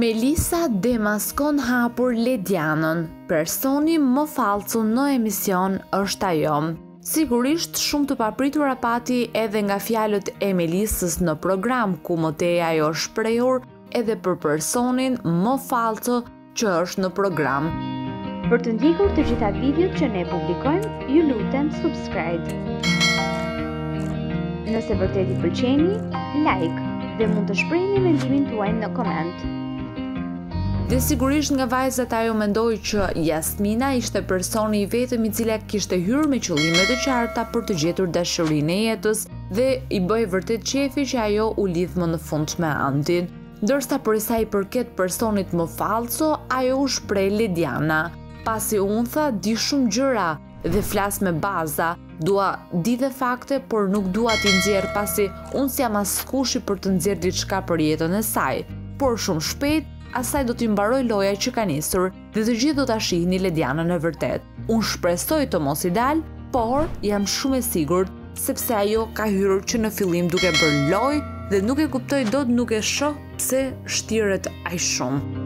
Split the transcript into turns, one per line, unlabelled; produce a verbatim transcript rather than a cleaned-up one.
Melisa demaskon hapur Ledianën, personi më Fallco në emision është ajo. Sigurisht shumë të papritura pati edhe nga fjalët e Melisës në program, ku më tej ajo shprehur edhe për personin më Fallco që është në program.
Për të ndjekur të gjitha videot që ne publikojmë, ju lutem subscribe. Nëse vërtet i pëlqeni, like dhe mund të shprehni mendimin tuaj në koment.
Dhe sigurisht nga vajzat ajo mendoi që Jasmina ishte personi i vetëm i cili kishte hyrë me qëllime të qarta për të gjetur dashurinë e jetës dhe i bëi vërtet qefi që ajo u lidh më në fund me Andin. Ndërsa për sa i përket personit më Fallco, ajo u shpreh Lediana. Pasi unë tha di shumë gjëra dhe flas me baza, dua di dhe fakte, por nuk dua t'i nxjerr pasi unë s'jam askushi për të nxjerr diçka për jetën e saj. Por shumë shpejt asaj do t'i mbaroj loja që ka nisur dhe të gjithë do ta shihni Ledianën e vërtet. Unë shpresoj të mos i dal, por jam shumë e sigurt sepse ajo ka hyrur që në fillim duke bërë lojë dhe nuk e kuptoj dot, nuk e shoh pse shtiret aq shumë.